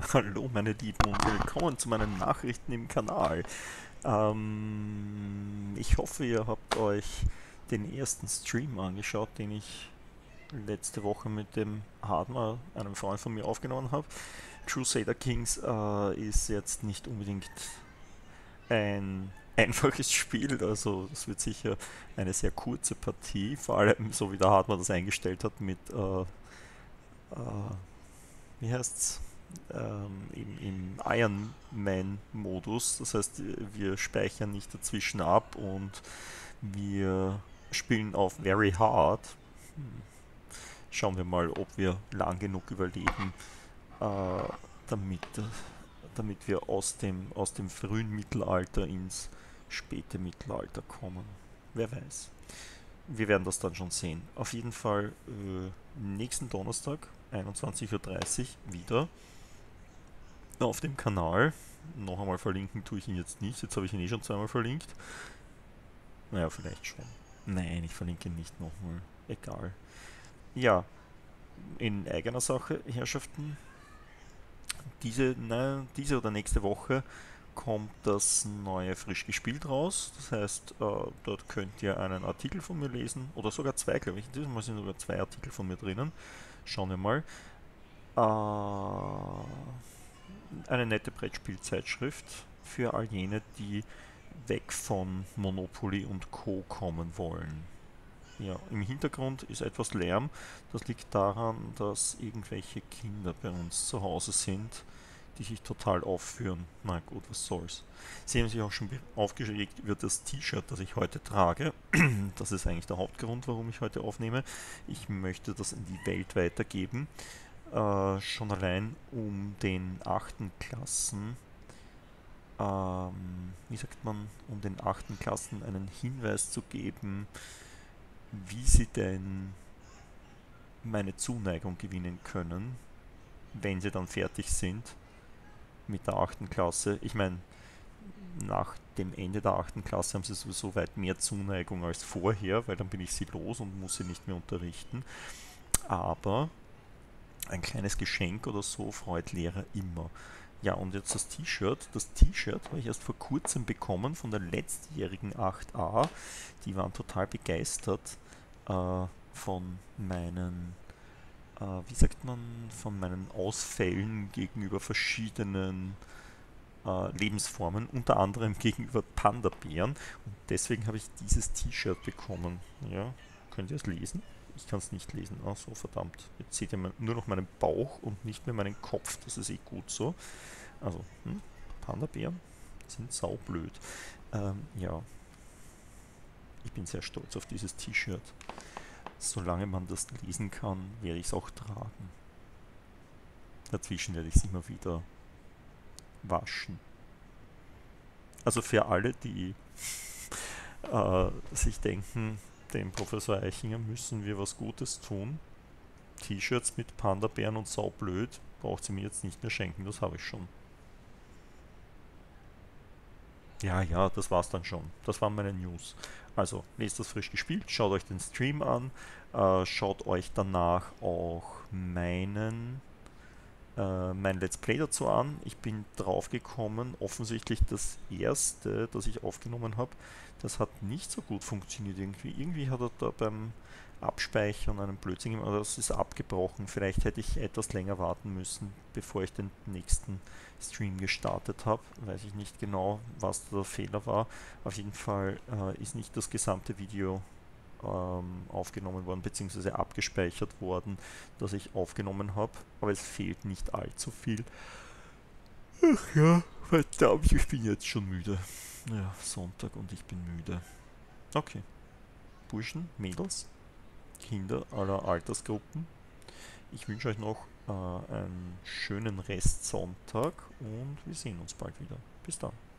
Hallo meine Lieben und willkommen zu meinen Nachrichten im Kanal. Ich hoffe, ihr habt euch den ersten Stream angeschaut, den ich letzte Woche mit dem Hardmer, einem Freund von mir, aufgenommen habe. Crusader Kings ist jetzt nicht unbedingt ein einfaches Spiel, also es wird sicher eine sehr kurze Partie, vor allem so wie der Hardmer das eingestellt hat mit wie heißt's, im Iron Man-Modus. Das heißt, wir speichern nicht dazwischen ab und wir spielen auf Very Hard. Schauen wir mal, ob wir lang genug überleben, äh, damit, damit wir aus dem frühen Mittelalter ins späte Mittelalter kommen. Wer weiß. Wir werden das dann schon sehen. Auf jeden Fall nächsten Donnerstag, 21:30 Uhr wieder auf dem Kanal. Noch einmal verlinken tue ich ihn jetzt nicht. Jetzt habe ich ihn eh schon zweimal verlinkt. Naja, vielleicht schon. Nein, ich verlinke ihn nicht nochmal. Egal. Ja, in eigener Sache, Herrschaften. Diese oder nächste Woche kommt das neue Frisch gespielt raus. Das heißt, dort könnt ihr einen Artikel von mir lesen. Oder sogar zwei, glaube ich. Diesmal sind sogar zwei Artikel von mir drinnen. Schauen wir mal. Eine nette Brettspielzeitschrift für all jene, die weg von Monopoly und Co. kommen wollen. Ja, im Hintergrund ist etwas Lärm. Das liegt daran, dass irgendwelche Kinder bei uns zu Hause sind, die sich total aufführen. Na gut, was soll's. Sie haben sich auch schon aufgeregt über das T-Shirt, das ich heute trage. Das ist eigentlich der Hauptgrund, warum ich heute aufnehme. Ich möchte das in die Welt weitergeben. Schon allein um den achten Klassen, wie sagt man, um den achten Klassen einen Hinweis zu geben, wie sie denn meine Zuneigung gewinnen können, wenn sie dann fertig sind mit der achten Klasse. Ich meine, nach dem Ende der achten Klasse haben sie sowieso weit mehr Zuneigung als vorher, weil dann bin ich sie los und muss sie nicht mehr unterrichten. Aber ein kleines Geschenk oder so freut Lehrer immer. Ja, und jetzt das T-Shirt. Das T-Shirt habe ich erst vor kurzem bekommen von der letztjährigen 8a. Die waren total begeistert von meinen, wie sagt man, von meinen Ausfällen gegenüber verschiedenen Lebensformen, unter anderem gegenüber Panda-Bären. Und deswegen habe ich dieses T-Shirt bekommen. Ja, könnt ihr es lesen? Ich kann es nicht lesen. Ach so, verdammt. Jetzt seht ihr nur noch meinen Bauch und nicht mehr meinen Kopf. Das ist eh gut so. Also, Panda-Bären sind saublöd. Ja, ich bin sehr stolz auf dieses T-Shirt. Solange man das lesen kann, werde ich es auch tragen. Dazwischen werde ich es immer wieder waschen. Also für alle, die sich denken, dem Professor Eichinger müssen wir was Gutes tun. T-Shirts mit Panda-Bären und saublöd braucht sie mir jetzt nicht mehr schenken, das habe ich schon. Ja, ja, das war's dann schon. Das waren meine News. Also, lest das frisch gespielt, schaut euch den Stream an, schaut euch danach auch mein Let's Play dazu an. Ich bin drauf gekommen, offensichtlich das erste, das ich aufgenommen habe, das hat nicht so gut funktioniert irgendwie. Irgendwie hat er da beim Abspeichern einen Blödsinn gemacht, oder es ist abgebrochen. Vielleicht hätte ich etwas länger warten müssen, bevor ich den nächsten Stream gestartet habe. Weiß ich nicht genau, was da der Fehler war. Auf jeden Fall ist nicht das gesamte Video aufgenommen worden, beziehungsweise abgespeichert worden, das ich aufgenommen habe. Aber es fehlt nicht allzu viel. Ach ja, verdammt, ich bin jetzt schon müde. Ja, Sonntag und ich bin müde. Okay, Burschen, Mädels, Kinder aller Altersgruppen. Ich wünsche euch noch einen schönen Restsonntag und wir sehen uns bald wieder. Bis dann.